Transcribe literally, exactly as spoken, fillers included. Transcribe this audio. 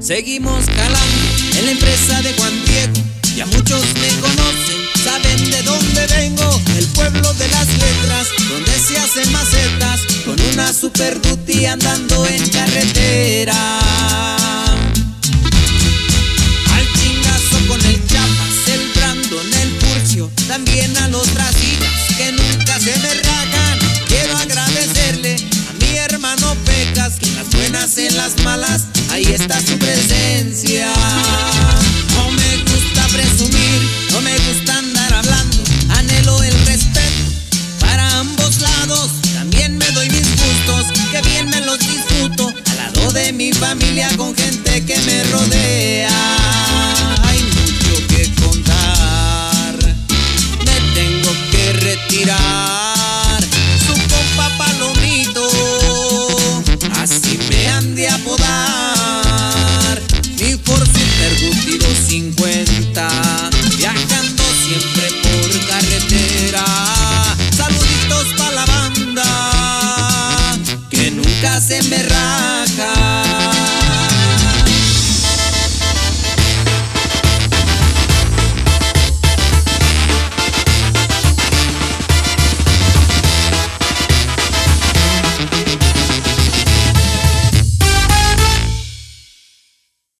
Seguimos calando en la empresa de Juan Diego. Ya muchos me conocen, saben de dónde vengo. El pueblo de las letras, donde se hacen macetas, con una super duty andando en carretera. Al chingazo con el Chapas, el Brandon, el Furcio, también a los Brasilas que nunca se me rajan. Quiero agradecerle a mi hermano Pecas, que en las buenas, en las malas, ahí está su presencia. No me gusta presumir, no me gusta andar hablando, anhelo el respeto para ambos lados. También me doy mis gustos, que bien me los disfruto, al lado de mi familia, con gente que me rodea. Hay mucho que contar, me tengo que retirar. Su compa Palomito, así me han de apodar. Mi Ford Super Duty doscientos cincuenta, viajando siempre por carretera. Saluditos pa' la banda, que nunca se me raja.